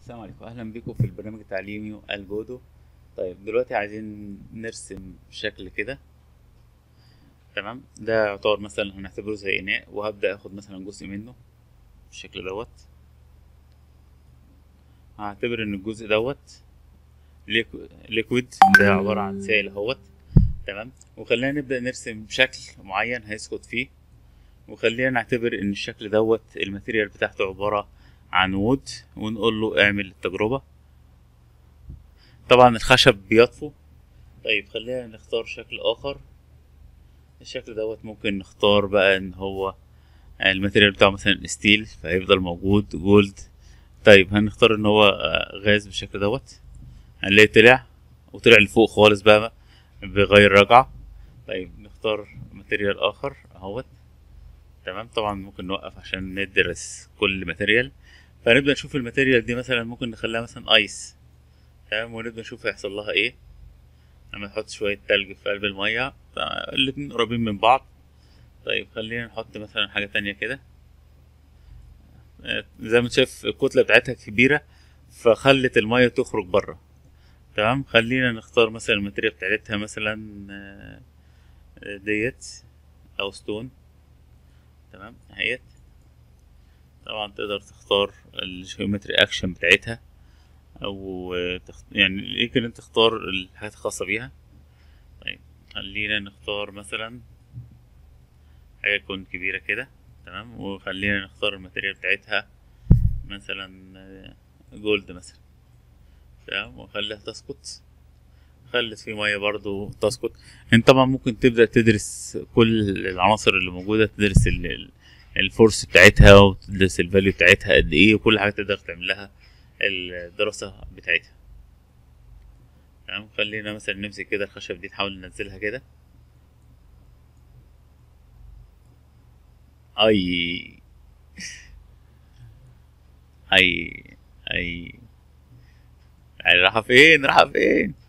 السلام عليكم، اهلا بكم في البرنامج التعليمي الجودو. طيب دلوقتي عايزين نرسم شكل كده. تمام، ده يعتبر مثلا هنعتبره زي اناء، وهبدأ اخد مثلا جزء منه بالشكل دوت. هعتبر ان الجزء دوت ليكويد، ده عبارة عن سائل اهوت. تمام، وخلينا نبدأ نرسم شكل معين هيسقط فيه، وخلينا نعتبر ان الشكل دوت الماتيريال بتاعته عبارة عن وود، ونقول له اعمل التجربة. طبعا الخشب بيطفو. طيب خلينا نختار شكل اخر. الشكل دوت ممكن نختار بقى ان هو الماتيريال بتاعه مثلا ستيل، فهيفضل موجود جولد. طيب هنختار ان هو غاز بالشكل دوت. هنلاقي وطلع لفوق خالص بقى بغير رجعة. طيب نختار ماتيريال اخر اهوت. تمام، طبعا ممكن نوقف عشان ندرس كل ماتيريال. فنبدأ نشوف الماتيريال دي مثلا ممكن نخليها مثلا ايس. تمام، ونبدأ نشوف هيحصل لها ايه لما نحط شوية تلج في قلب المية، الاتنين قريبين من بعض. طيب خلينا نحط مثلا حاجة تانية كده. زي ما انت شايف الكتلة بتاعتها كبيرة، فخلت المية تخرج بره. تمام، خلينا نختار مثلا الماتيريال بتاعتها مثلا ديت أو ستون. تمام اهيت. طبعا تقدر تختار الجيومتري اكشن بتاعتها، او يعني يمكن انت تختار الحاجات الخاصة بيها. طيب خلينا نختار مثلا حاجة تكون كبيرة كده. تمام، وخلينا نختار الماتيريال بتاعتها مثلا جولد مثلا. تمام، وخليها تسقط. خلت في مية برضو تسقط. انت طبعا ممكن تبدأ تدرس كل العناصر اللي موجودة، تدرس الفورس بتاعتها، وتدرس الفاليو بتاعتها قد ايه، وكل حاجة تقدر تعملها الدراسة بتاعتها. تمام، خلينا مثلا نمسك كده الخشب دي، نحاول ننزلها كده. اي اي اي يعني رايحة فين رايحة فين؟